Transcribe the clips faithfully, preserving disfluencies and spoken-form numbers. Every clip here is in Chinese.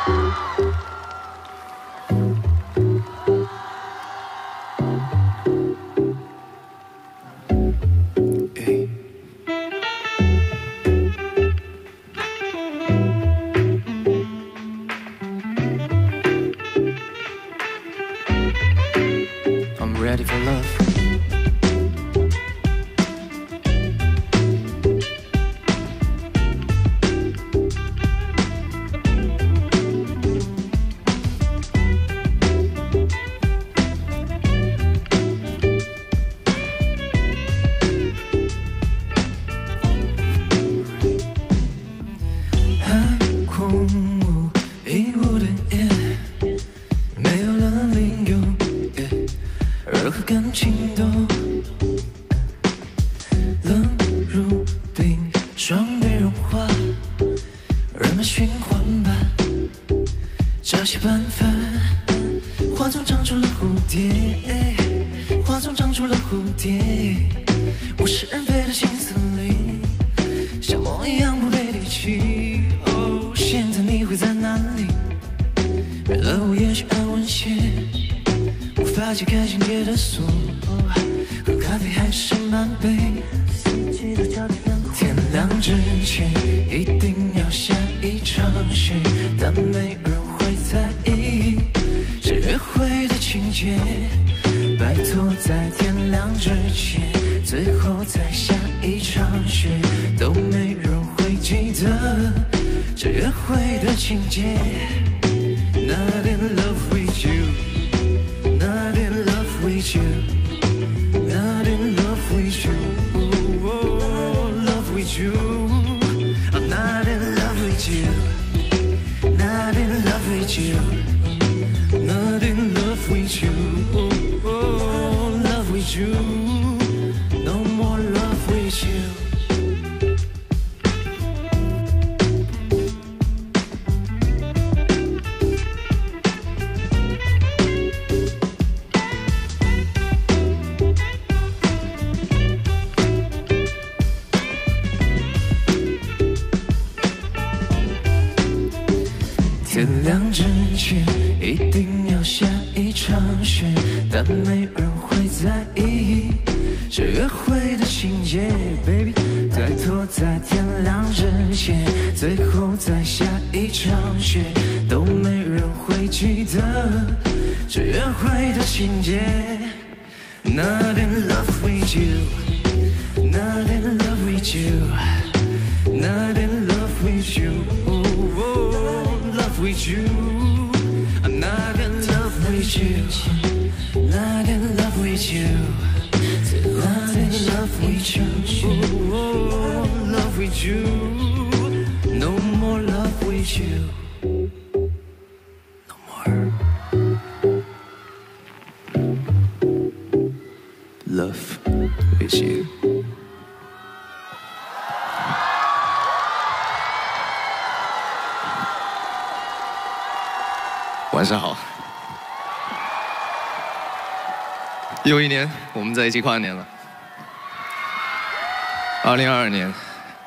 Ready for love. 海空无一物的夜，没有了理由。任何感情都冷如冰，霜被融化，人们循环吧，朝夕斑斓，花丛长出了蝴蝶，花丛长出了蝴蝶，我是人飞到心思里，像梦一样不被离弃。哦，现在你会在哪里？为了我也许安稳些。无法解开心结的锁，喝咖啡还是满杯。天亮之前一定要下一场雪，但没人会在意这约会的情节。拜托在天亮之前，最后再下一场雪，都没人会记得这约会的情节。Not in love with you.Not in love with you, not in love with you, oh, love with you. I'm not in love with you, not in love with you, not in love with you, oh, love with you, no more love with you.天亮之前一定要下一场雪，但没人会在意这约会的情节。Baby， 拜托在天亮之前，最后再下一场雪，都没人会记得这约会的情节。Not in love with you, not in love with you, not in love with you.Love with you, I'm not in love with you, not in love with you, not in love with you, oh, love with you, no more love with you, no more love with you. 晚上好，又一年，我们在一起跨年了。二零二二年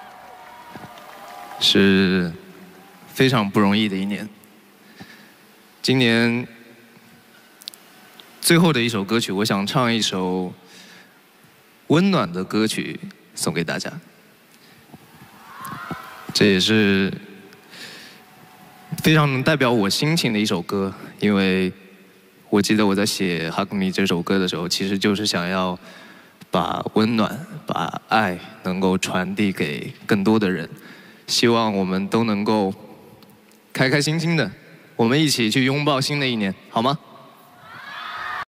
是非常不容易的一年。今年最后的一首歌曲，我想唱一首温暖的歌曲送给大家。这也是非常能代表我心情的一首歌，因为我记得我在写《Hug Me》这首歌的时候，其实就是想要把温暖、把爱能够传递给更多的人，希望我们都能够开开心心的，我们一起去拥抱新的一年，好吗？